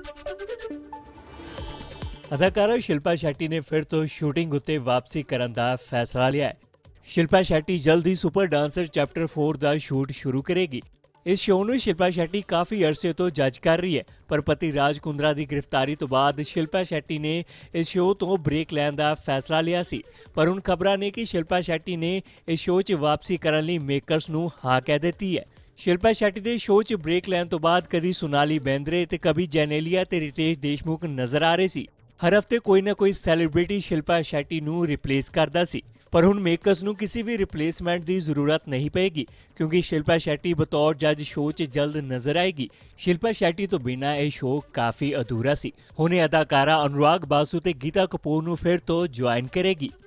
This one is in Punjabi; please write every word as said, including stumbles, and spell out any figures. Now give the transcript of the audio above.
ਅਦਾਕਾਰਾ ਸ਼ਿਲਪਾ ਸ਼ੈੱਟੀ ਨੇ ਫਿਰ ਤੋਂ ਸ਼ੂਟਿੰਗ ਉੱਤੇ ਵਾਪਸੀ ਕਰਨ ਦਾ ਫੈਸਲਾ ਲਿਆ ਹੈ। ਸ਼ਿਲਪਾ ਸ਼ੈੱਟੀ ਜਲਦ ਹੀ ਸੁਪਰ ਡਾਂਸਰ ਚੈਪਟਰ ਚਾਰ ਦਾ ਸ਼ੂਟ ਸ਼ੁਰੂ ਕਰੇਗੀ। ਇਸ ਸ਼ੋਅ ਨੂੰ ਸ਼ਿਲਪਾ ਸ਼ੈੱਟੀ ਕਾਫੀ ਅਰਸੇ ਤੋਂ ਜੱਜ ਕਰ ਰਹੀ ਹੈ, ਪਰ ਪਤੀ ਰਾਜ ਕੁੰਦਰਾ ਦੀ ਗ੍ਰਿਫਤਾਰੀ ਤੋਂ ਬਾਅਦ ਸ਼ਿਲਪਾ ਸ਼ੈੱਟੀ ਨੇ ਇਸ ਸ਼ੋਅ ਤੋਂ ਬ੍ਰੇਕ ਲੈਣ ਦਾ ਫੈਸਲਾ ਲਿਆ ਸੀ। ਪਰ ਹੁਣ ਖਬਰਾਂ ਨੇ ਕਿ ਸ਼ਿਲਪਾ ਸ਼ੈੱਟੀ ਨੇ ਇਸ ਸ਼ੋਅ 'ਚ ਵਾਪਸੀ ਕਰਨ ਲਈ ਮੇਕਰਸ ਨੂੰ ਹਾਂ ਕਹਿ ਦਿੱਤੀ ਹੈ। ਸ਼ਿਲਪਾ ਸ਼ੈੱਟੀ ਦੇ ਸ਼ੋਅ 'ਚ ਬ੍ਰੇਕ ਲੈਣ ਤੋਂ ਬਾਅਦ ਕਦੀ ਸੋਨਾਲੀ ਬੇਂਦਰੇ ਤੇ ਕਦੀ ਜੈਨੇਲੀਆ ਤੇ ਰਿਤੇਸ਼ ਦੇਸ਼ਮੁਖ ਨਜ਼ਰ ਆ ਰਹੇ ਸੀ। ਹਰ ਹਫਤੇ ਕੋਈ ਨਾ ਕੋਈ ਸੈਲੀਬ੍ਰਿਟੀ ਸ਼ਿਲਪਾ ਸ਼ੈੱਟੀ ਨੂੰ ਰਿਪਲੇਸ ਕਰਦਾ ਸੀ, ਪਰ ਹੁਣ ਮੇਕਰਸ ਨੂੰ ਕਿਸੇ ਵੀ ਰਿਪਲੇਸਮੈਂਟ ਦੀ ਜ਼ਰੂਰਤ ਨਹੀਂ ਪਏਗੀ, ਕਿਉਂਕਿ ਸ਼ਿਲਪਾ ਸ਼ੈੱਟੀ ਬਤੌਰ ਜੱਜ ਸ਼ੋਅ 'ਚ ਜਲਦ ਨਜ਼ਰ ਆਏਗੀ। ਸ਼ਿਲਪਾ ਸ਼ੈੱਟੀ ਤੋਂ ਬਿਨਾਂ ਇਹ ਸ਼ੋਅ ਕਾਫੀ ਅਧੂਰਾ ਸੀ। ਹੁਣ ਇਹ ਅਦਾਕਾਰਾ ਅਨੁਰਾਗ ਬਾਸੂ ਤੇ ਗੀਤਾ ਕਪੂਰ ਨੂੰ ਫਿਰ ਤੋਂ ਜੁਆਇਨ ਕਰੇਗੀ।